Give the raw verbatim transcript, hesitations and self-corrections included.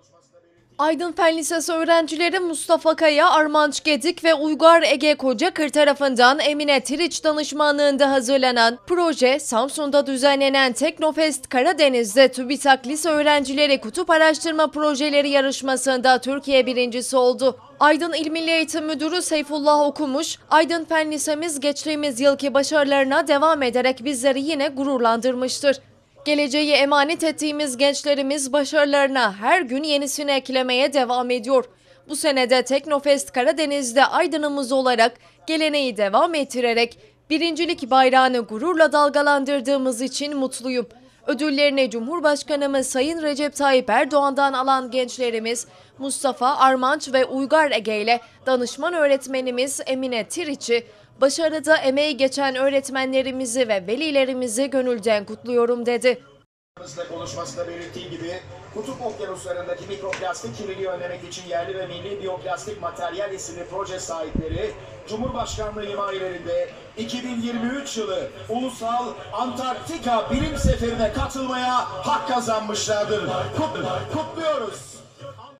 Aydın Fen Lisesi öğrencileri Mustafa Kaya, Armanç Gedik ve Uygar Ege Kocakır tarafından Emine Tiriç danışmanlığında hazırlanan proje, Samsun'da düzenlenen Teknofest Karadeniz'de TÜBİTAK Lise öğrencileri kutup araştırma projeleri yarışmasında Türkiye birincisi oldu. Aydın İl Milli Eğitim Müdürü Seyfullah Okumuş, Aydın Fen Lisemiz geçtiğimiz yılki başarılarına devam ederek bizleri yine gururlandırmıştır. Geleceği emanet ettiğimiz gençlerimiz başarılarına her gün yenisini eklemeye devam ediyor. Bu senede Teknofest Karadeniz'de Aydın'ımız olarak geleneği devam ettirerek birincilik bayrağını gururla dalgalandırdığımız için mutluyum. Ödüllerini Cumhurbaşkanımız Sayın Recep Tayyip Erdoğan'dan alan gençlerimiz Mustafa, Armanç ve Uygar Ege ile danışman öğretmenimiz Emine Tiriç'i, başarıda emeği geçen öğretmenlerimizi ve velilerimizi gönülden kutluyorum dedi. Konuşmasında belirttiği gibi kutup okyanuslarındaki mikroplastik kirliliği önlemek için yerli ve milli biyoplastik materyal isimli proje sahipleri Cumhurbaşkanlığı himayelerinde iki bin yirmi üç yılı Ulusal Antarktika Bilim Seferi'ne katılmaya hak kazanmışlardır. Kutluyoruz.